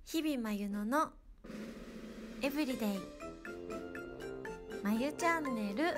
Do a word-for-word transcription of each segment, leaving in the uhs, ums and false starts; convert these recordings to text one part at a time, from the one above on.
日々まゆののエブリデイまゆチャンネル。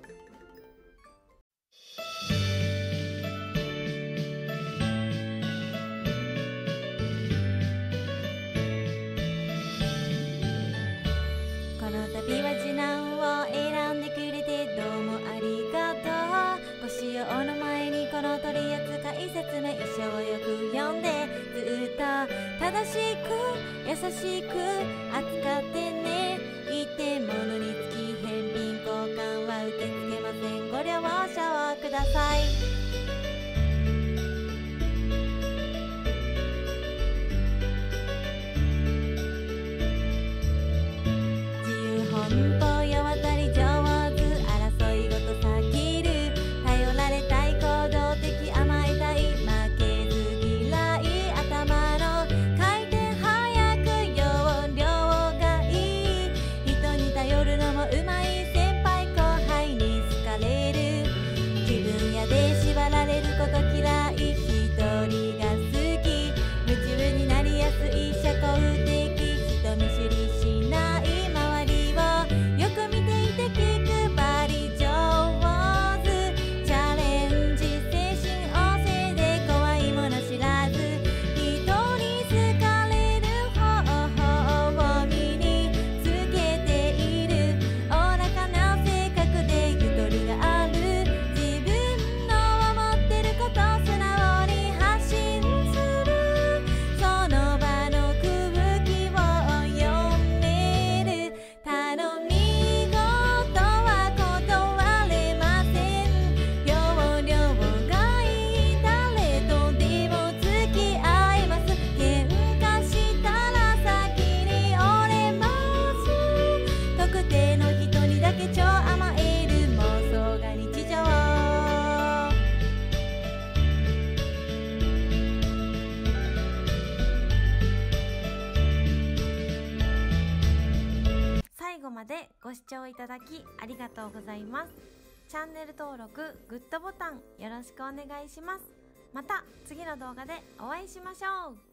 この度は次男を選んでくれてどうもありがとう。ご使用の前にこの取扱説明書をよく読んで、ずっと正しく優しく扱ってね。一点物につき返品交換は受け付けません。ご了承ください。本当世渡り上手、争いごと避ける、頼られたい、行動的、甘えたい、負けず嫌い、頭の回転早く、要領がいい、人に頼るのもうまい、先輩後輩に好かれる、自分やで縛られること嫌い、一人が好き、夢中になりやすい、社交的、人見知りしない、最後までご視聴いただきありがとうございます。チャンネル登録、グッドボタンよろしくお願いします。また次の動画でお会いしましょう。